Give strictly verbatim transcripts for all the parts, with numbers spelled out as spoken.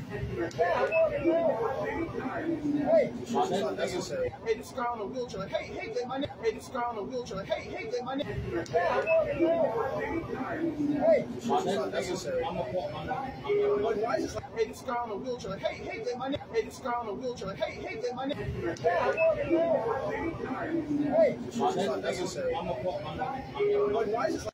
Hey, it's not necessary. Hey, this guy on a wheelchair. Like, hey, hey, get my name. Hey, this guy on a wheelchair. Like, hey, hey, get my name. Hey, it's not necessary. Like, why is this like, hey, this guy on a wheelchair. Like, hey, hey, get my name. Hey, this guy on a wheelchair. Like, hey, hey, get my name. Hey, it's not necessary. Like, why is this like,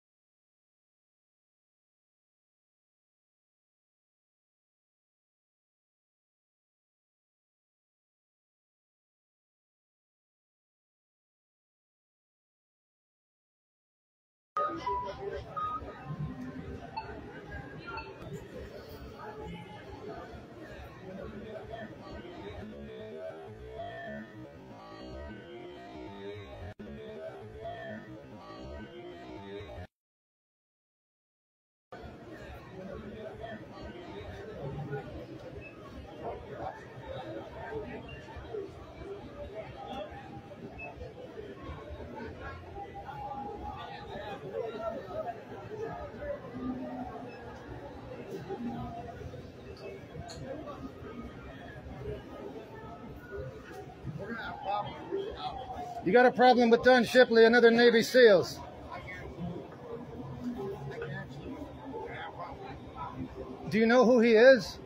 You got a problem with Don Shipley and other Navy SEALs? Do you know who he is?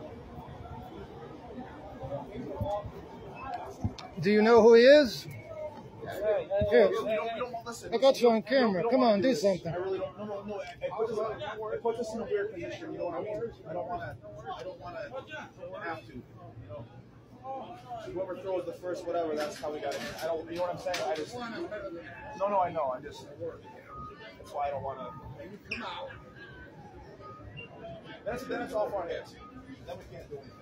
Do you know who he is? Here, I got you on camera. Come on, do something. I really don't. No, no, no. It puts us, it puts us in a weird position. You know what I mean? I don't want to. I don't want to have to. You know. Whoever throws the first whatever, that's how we got it. I don't. You know what I'm saying? I just. No, no, I know. I just. That's why I don't want to. That's then it's all for our heads. Then we can't do anything.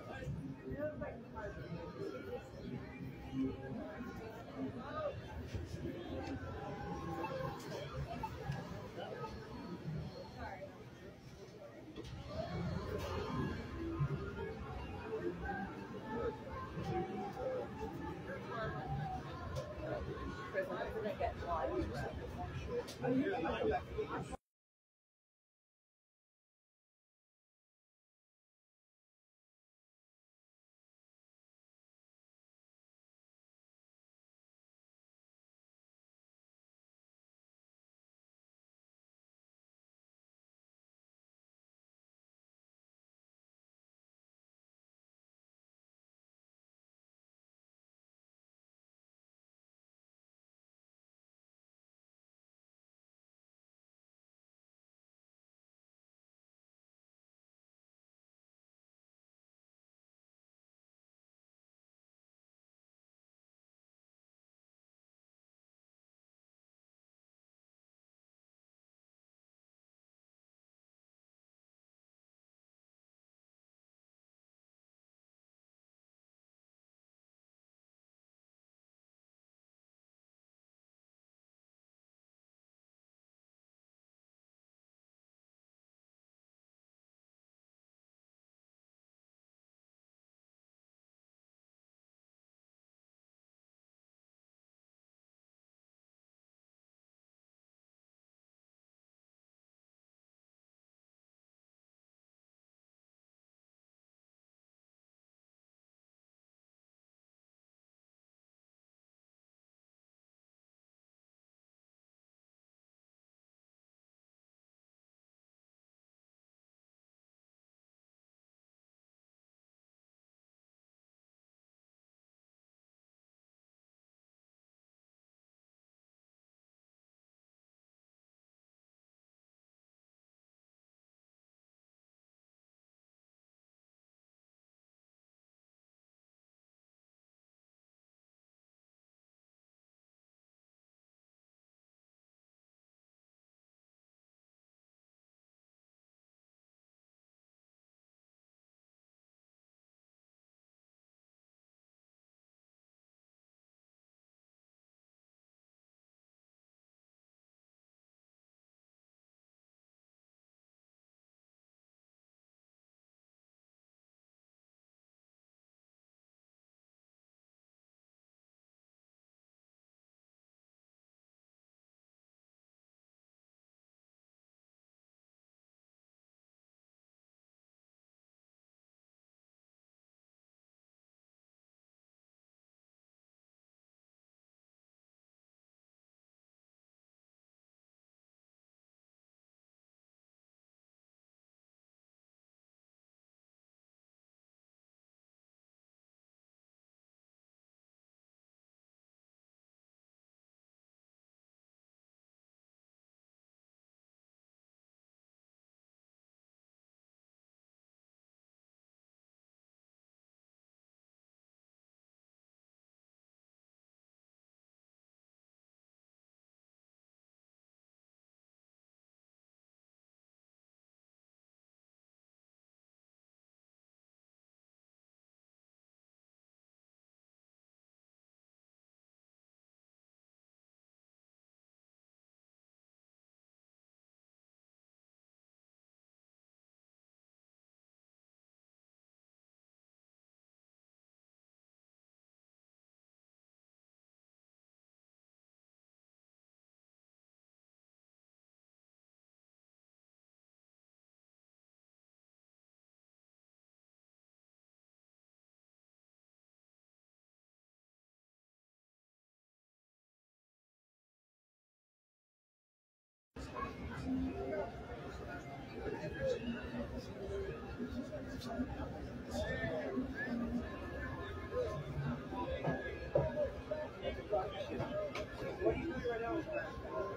What are you doing right now with that?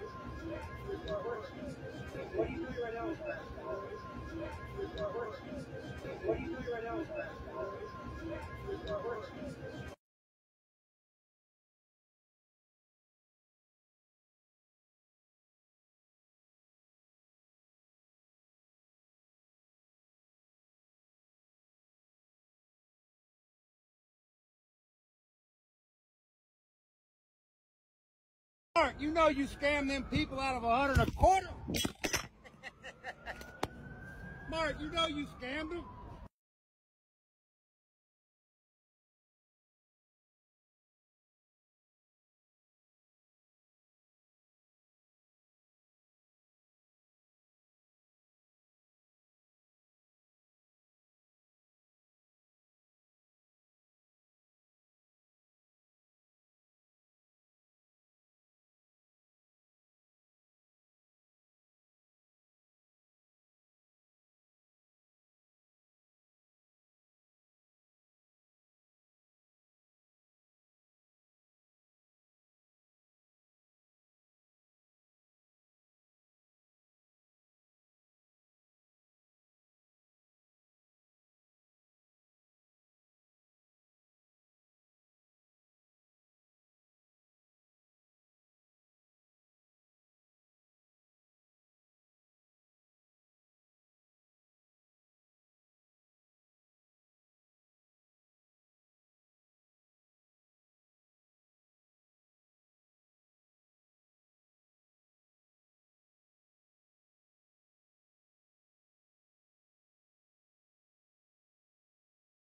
What are you doing right now with that? What are you doing right now with that? Mark, you know you scammed them people out of a hundred and a quarter. Mark, you know you scammed them.